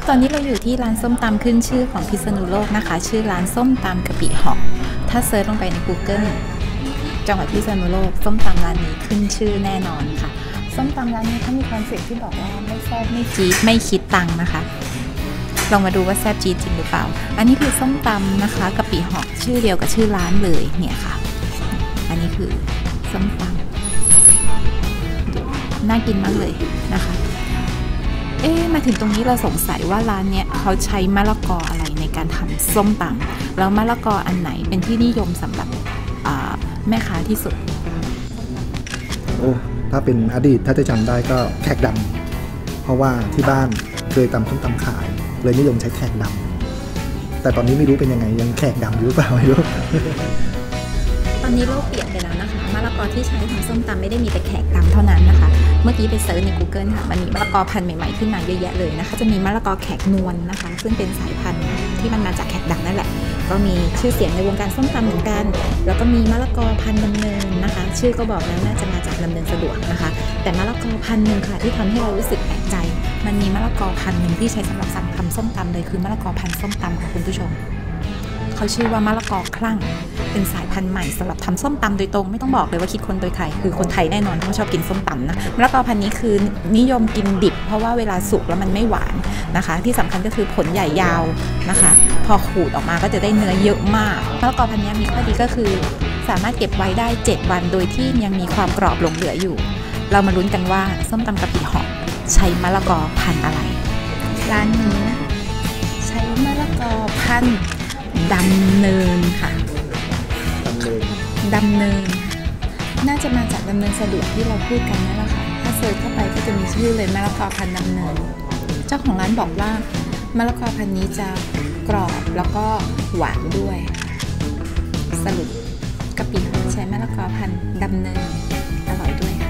ตอนนี้เราอยู่ที่ร้านส้มตำขึ้นชื่อของพิษณุโลกนะคะชื่อร้านส้มตำกะปิเหาะถ้าเซิร์ชลงไปใน Google จังหวัดพิษณุโลกส้มตำร้านนี้ขึ้นชื่อแน่นอนค่ะส้มตำร้านนี้เขามีคอนเซ็ปต์ที่บอกว่าไม่แซ่บไม่จี๊ดไม่คิดตังค์นะคะลองมาดูว่าแซ่บจี๊ดจริงหรือเปล่าอันนี้คือส้มตำนะคะกะปิเหาะชื่อเดียวกับชื่อร้านเลยเนี่ยค่ะอันนี้คือส้มตำน่ากินมากเลยนะคะมาถึงตรงนี้เราสงสัยว่าร้านเนี้ยเขาใช้มะละกออะไรในการทำส้มตำแล้วมะละกออันไหนเป็นที่นิยมสำหรับแม่ค้าที่สุดถ้าเป็นอดีตถ้าจะจำได้ก็แขกดำเพราะว่าที่บ้านเคยตำส้มตำขายเลยนิยมใช้แขกดำแต่ตอนนี้ไม่รู้เป็นยังไงยังแขกดำอยู่หรือเปล่าไม่รู้ตอนนี้โลกเปลี่ยนไปแล้วนะคะมะละกอที่ใช้ทำส้มตำไม่ได้มีแต่แขกดำเท่านั้นนะคะเมื่อกี้ไปเซิร์ชใน Google ค่ะมันมีมะละกอพันธุ์ใหม่ๆขึ้นมาเยอะแยะเลยนะคะจะมีมะละกอแขกนวลนะคะซึ่งเป็นสายพันธุ์ที่มันมาจากแขกดำนั่นแหละก็มีชื่อเสียงในวงการส้มตำเหมือนกันแล้วก็มีมะละกอพันธุ์ดำเนินนะคะชื่อก็บอกแล้วน่าจะมาจากดำเนินสะดวกนะคะแต่มะละกอพันธุ์หนึ่งค่ะที่ทำให้เรารู้สึกแปลกใจมันมีมะละกอพันธุ์หนึ่งที่ใช้สำหรับสั่งทำส้มตำเลยคือมะละกอพันธุ์ส้มตำค่ะคุณผู้ชมเขาชื่อว่ามะละกอคลั่งเป็นสายพันธุ์ใหม่สำหรับทำส้มตำโดยตรงไม่ต้องบอกเลยว่าคิดคนโดยใครคือคนไทยแน่นอนที่ชอบกินส้มตำนะมะละกอพันธุ์นี้คือนิยมกินดิบเพราะว่าเวลาสุกแล้วมันไม่หวานนะคะที่สำคัญก็คือผลใหญ่ยาวนะคะพอขูดออกมาก็จะได้เนื้อเยอะมากมะละกอพันธุ์นี้มีข้อดีก็คือสามารถเก็บไว้ได้7วันโดยที่ยังมีความกรอบหลงเหลืออยู่เรามาลุ้นกันว่าส้มตำกะปิเหาะใช้มะละกอพันธุ์อะไรร้านนี้ใช้มะละกอพันธุ์ดำเนินค่ะดำเนินน่าจะมาจากดำเนินสะดวกที่เราพูดกันนั่นแหละค่ะถ้าเซิร์ชเข้าไปก็จะมีชื่อเลยมะละกอพันธุ์ดำเนินเจ้าของร้านบอกว่ามะละกอพันธุ์นี้จะกรอบแล้วก็หวานด้วยสรุปกะปิใช้มะละกอพันธุ์ดำเนินอร่อยด้วย